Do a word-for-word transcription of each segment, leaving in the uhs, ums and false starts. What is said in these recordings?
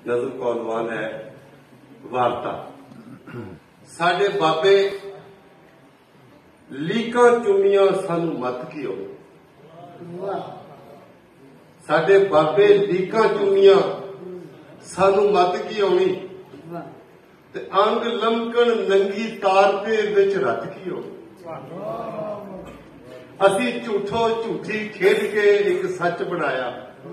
नज़म का उन्वान है वार्ता। साडे बाबे लीकां चुनियां सानू मत की हो, साडे बाबे लीकां चुनियां सानू मत की होनी ते अंग लमकण नंगी तार दे विच रत की हो। असी झूठो झूठी खेड के एक सच बनाया,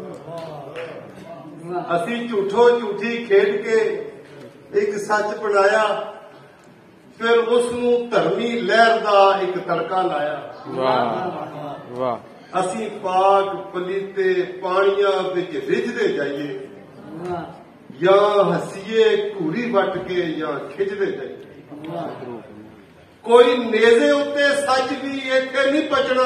असी झूठो झूठी खेड के एक सच बनाया, फिर उसनू धर्मी लहर का एक तड़का लाया। वाह वाह। असी पाक पलीते पानियां विच रिझदे जाइए, या हसीए घूरी वट के या खिजदे जाइए। कोई नेजे उत्ते सच भी इत्थे नहीं पचना,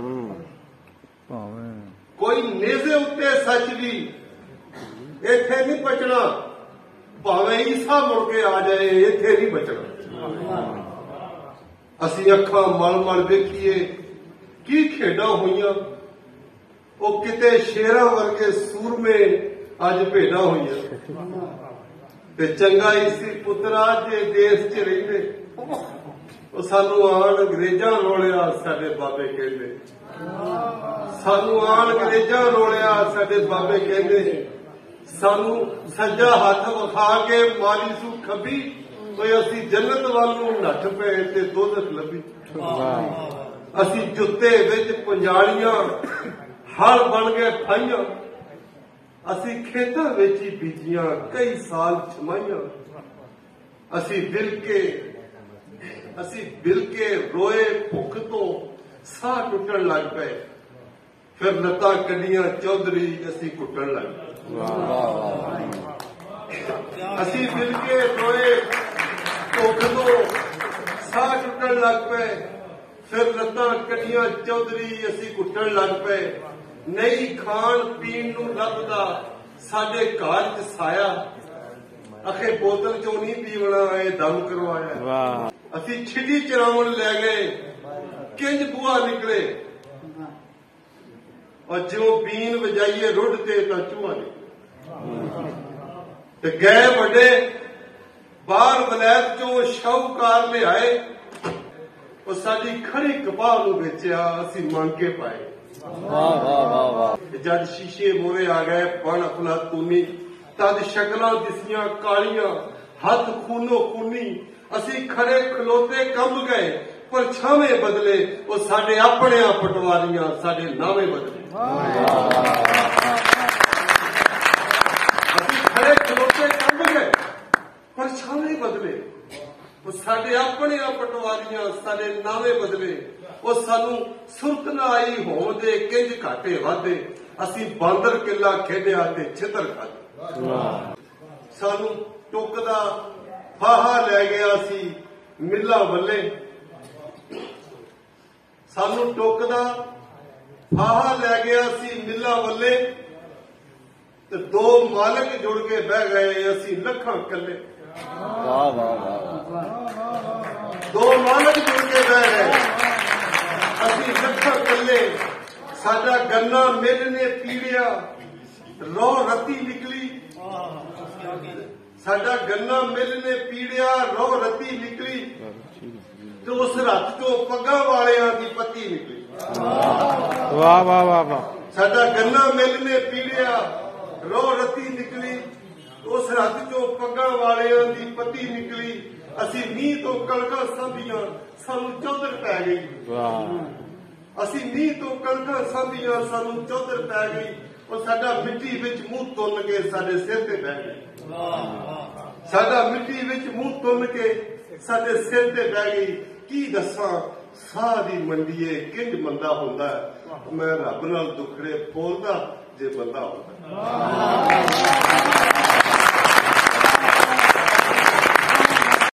कोई नेजे उत्ते सच भी इत्थे नहीं पचना, भावें ईसा मुड़ के आ जाए इत्थे नहीं बचना। असी अखां मल मल वेखीए की खेडा होईयां, ओ किते शेरां वर्गे सूरमे अज भेडा होईयां। ते चंगा इसी पुत्रा जे देश च रहिंदे, ओ सानू आण अंग्रेजां रोलिया साडे बाबे कहंदे, सानू आण अंग्रेजां रोलिया साडे बाबे कहंदे, सानू सज्जा हथ विखा के मारी सू खब्बी, कोई असी जन्नत वाल नूं नठ पे ते दोजख लभी। असी जुत्ते विच पंजालियां हल बन गए फाइयां, असी खेतां विच ही बीजियां कई साल छमाइयां। असी दिल के असी बिल के रोए भुख तो साह टुटन लग पे, फिर लत्तां कड्डियां चौधरी असी कुटन लग पे। असी बिल के रोए भुख तो साह टुटन लग पे, फिर लत्तां कड्डियां चौधरी असी कुटन लग पे। नहीं खाण पीण नूं लभदा साडे घर च साया, अखे बोतल चों नहीं पीवना ए दम करवाया। असी छिड़ी चरावन लै गए किंज बुआ निकले, और जो बीन वजाइए रुढ़ते तां चूहा निकले। ते गए वड्डे बाहर वलैत चों शाहूकार ले आए, और साडी खड़ी कपाह नूं बेचिया असी मंग के पाए। जद शीशे मोरे आ गए बन अफलातूनी, तद शक्लां दिसियां कालियां हथ खूनो खूनी। असी खड़े खलोते कंब गए परछावे बदले, वो साडे अपने पटवारियां साडे नावे बदले। असी खड़े खलोते कंब गए परछावे बदले, वो साडे अपने पटवारियां साडे नावे बदले। वो सानू सुरत ना आई होण दे किंज घाटे वाधे, असी बांदर किला खेडिया ते छितर खाधे। सानू टुकदा फाहा लै गया सी मिला वल्ले, सानू टुकदा फाहा लै गया सी मिला वल्ले, ते दो मालक जुड़ के बह गए असी लखां कल्ले। वाह वाह वाह। दो मालक जुड़ के बह गए असी लखां कल्ले। साडा गन्ना मिल ने पीड़िया रो रती निकली, साडा गन्ना मिल ने पीड़िया रो रती निकली, तो उस रत चो पग्गा वालियां दी पत्ती निकली। वाह वाह वाह वाह। साडा गन्ना मिल ने पीड़िया रो रती निकली, उस रत चो पग्गा वालियां दी पत्ती निकली। असी मीह तो कणकां सांभियां सानू चौधर पै गई, असी मीह तो कणकां सांभियां सानू चौधर पै गई, और साडा मिट्टी विच मुंह तुन के साडे सिर ते बह गई। साडा मिट्टी विच मुंह तुन के साडे सिर ते बह गई। की दसां साह दी मंडीए किंज मंदा हुंदा है, मैं रब नाल दुखड़े बोलदा जे बंदा हुंदा।